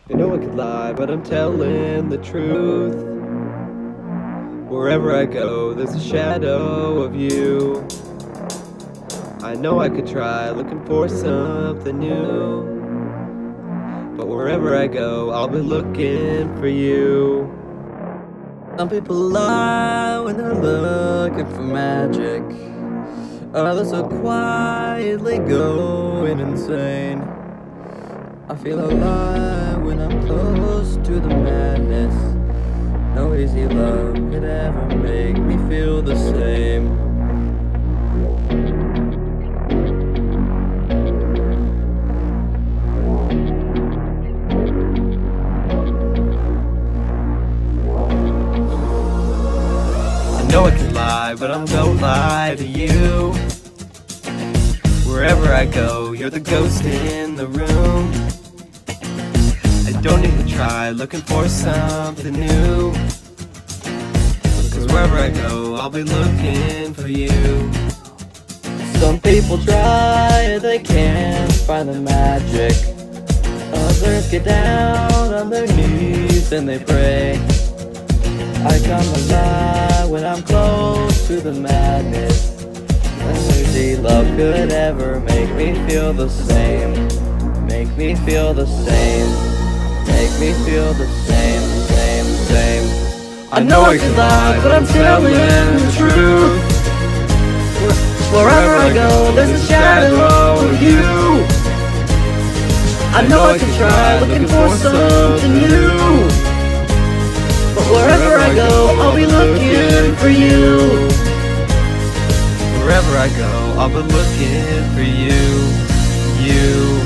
I know I could lie, but I'm telling the truth. Wherever I go, there's a shadow of you. I know I could try looking for something new, but wherever I go, I'll be looking for you. Some people lie when they're looking for magic. Others are quietly going insane. I feel alive when I'm close to the madness. No easy love could ever make me feel the same. I know I could lie, but I don't lie to you. Wherever I go, you're the ghost in the room. I don't need to try looking for something new, 'cause wherever I go, I'll be looking for you. Some people try, they can't find the magic. Others get down on their knees and they pray. I come alive when I'm close to the madness. Easy love could ever make me feel the same. Make me feel the same. Make me feel the same, same. I know I could lie, but I'm telling the truth. Wherever I go, there's a shadow of you. I know I could try looking for something new, But wherever I go, I'll be looking for you. wherever I go, I'll be looking for you, you.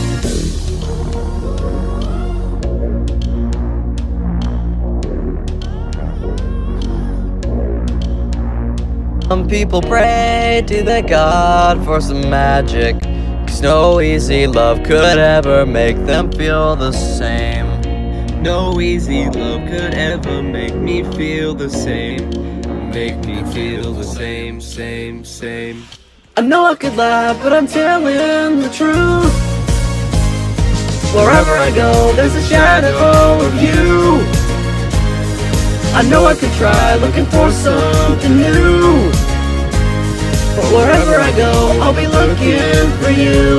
Some people pray to their God for some magic, 'cause no easy love could ever make them feel the same. No easy love could ever make me feel the same. Make me feel the same, same. I know I could lie, but I'm telling the truth. Wherever I go, there's a shadow of you. I know I could try looking for something new, but wherever I go, I'll be looking for you.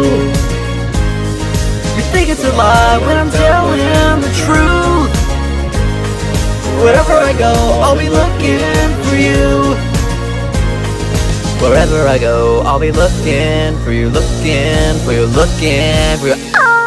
You think it's a lie when I'm telling the truth. Wherever I go, I'll be looking for you. Wherever I go, I'll be looking for you, looking for you, looking for you.